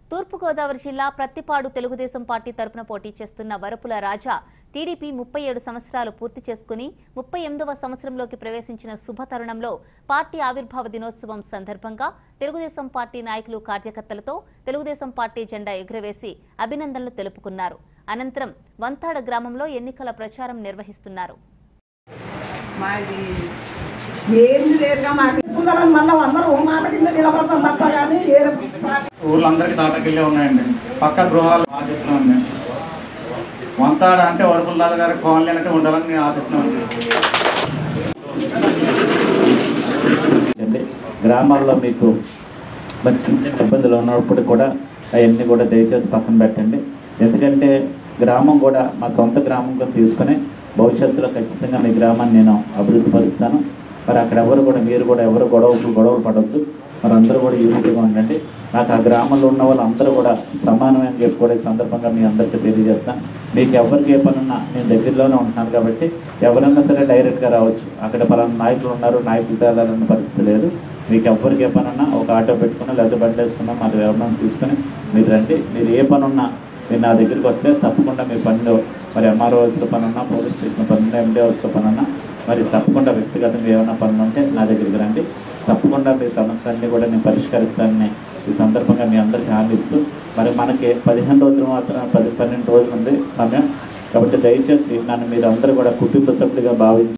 తూర్పుగోదావరి జిల్లా ప్రత్తిపాడు తెలుగుదేశం పార్టీ తరపున పోటీ చేస్తున్న వరపుల రాజా టీడీపీ 37 సంవత్సరాలు పూర్తి చేసుకుని 38వ సంవత్సరంలోకి ప్రవేశించిన శుభతరుణంలో పార్టీ ఆవిర్భావ దినోత్సవం సందర్భంగా తెలుగుదేశం పార్టీ నాయకులు కార్యకర్తలతో తెలుగుదేశం పార్టీ జెండా ఎగురవేసి అభినందనలు తెలుపుకున్నారు. అనంతరం వంతాడ గ్రామంలో ఎన్నికల ప్రచారం నిర్వహిస్తున్నారు. ఊళ్ళందరికీ తాటకెళ్ళే ఉన్నాయండి. పక్క గృహాలు ఆశిస్తున్నాం అండి. వంతాడ అంటే వరపుల్లాద గారి కాలనీ అంటే ఉండాలని నేను ఆశిస్తున్నాను. గ్రామాల్లో మీకు చిన్న చిన్న ఇబ్బందులు ఉన్నప్పుడు కూడా అవన్నీ కూడా దయచేసి పక్కన పెట్టండి. ఎందుకంటే గ్రామం కూడా మా సొంత గ్రామంగా తీసుకుని భవిష్యత్తులో ఖచ్చితంగా మీ గ్రామాన్ని నేను అభివృద్ధి పరుస్తాను. మరి అక్కడ ఎవరు కూడా మీరు కూడా ఎవరు గొడవలు పడవద్దు. మరి అందరూ కూడా యూనిట్గా ఉండండి. నాకు ఆ గ్రామంలో ఉన్న వాళ్ళందరూ కూడా సమానమని చెప్పి కూడా ఈ సందర్భంగా మీ అందరికీ తెలియజేస్తాను. మీకు ఎవరికి ఏ పనున్నా నేను దగ్గరలోనే ఉంటున్నాను కాబట్టి ఎవరైనా సరే డైరెక్ట్గా రావచ్చు. అక్కడ పలానా నాయకులు ఉన్నారు, నాయకులు తేలాలన్న పరిస్థితి లేదు. మీకు ఎవరికి ఏ పనున్నా ఒక ఆటో పెట్టుకున్నా లేదా బండి వేసుకున్నా మరి ఎవరైనా తీసుకుని మీరు రండి. మీరు ఏ పనున్నా మీరు నా దగ్గరికి వస్తే తప్పకుండా మీ పనిలో మరి ఎంఆర్ఓస్లో పనున్నా, పోలీస్ స్టేషన్ పనున్నా, ఎండిఓస్లో పనున్నా మరి తప్పకుండా వ్యక్తిగతంగా ఏమైనా పనులు ఉంటే నా దగ్గరికి రండి. తప్పకుండా మీ సమస్యలన్నీ కూడా నేను పరిష్కరిస్తానని ఈ సందర్భంగా మీ అందరికీ హామీ ఇస్తూ మరి మనకి 15 రోజులు మాత్రం 12 రోజులు ఉంది సమయం. కాబట్టి దయచేసి నన్ను మీరు అందరూ కూడా కుటుంబ సభ్యులుగా భావించి